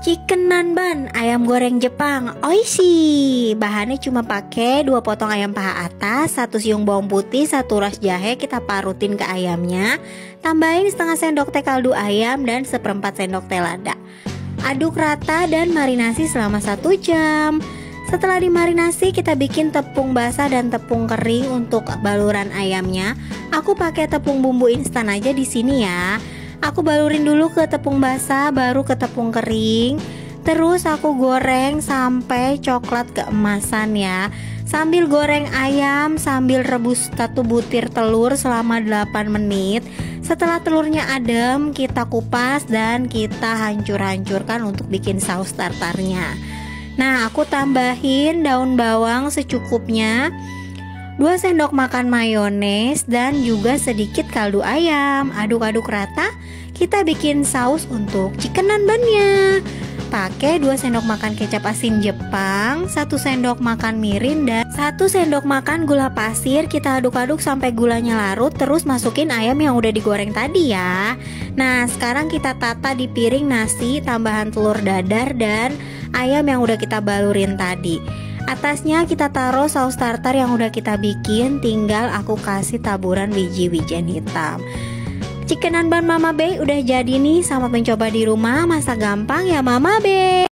Chicken nanban, ayam goreng Jepang, oishi. Bahannya cuma pakai 2 potong ayam paha atas, 1 siung bawang putih, 1 ras jahe. Kita parutin ke ayamnya. Tambahin setengah sendok teh kaldu ayam dan 1/4 sendok teh lada. Aduk rata dan marinasi selama 1 jam. Setelah dimarinasi, kita bikin tepung basah dan tepung kering untuk baluran ayamnya. Aku pakai tepung bumbu instan aja di sini ya. Aku balurin dulu ke tepung basah, baru ke tepung kering. Terus aku goreng sampai coklat keemasan ya. Sambil goreng ayam, sambil rebus 1 butir telur selama 8 menit. Setelah telurnya adem, kita kupas dan kita hancur-hancurkan untuk bikin saus tartarnya. Nah, aku tambahin daun bawang secukupnya, 2 sendok makan mayones, dan juga sedikit kaldu ayam. Aduk-aduk rata. Kita bikin saus untuk chicken nanbannya. Pakai 2 sendok makan kecap asin Jepang, 1 sendok makan mirin, dan 1 sendok makan gula pasir. Kita aduk-aduk sampai gulanya larut. Terus masukin ayam yang udah digoreng tadi ya. Nah, sekarang kita tata di piring nasi, tambahan telur dadar dan ayam yang udah kita balurin tadi. Atasnya kita taruh saus tartar yang udah kita bikin. Tinggal aku kasih taburan biji-bijian hitam. Chicken nanban Mama Be udah jadi nih. Selamat mencoba di rumah, masak gampang ya Mama Be.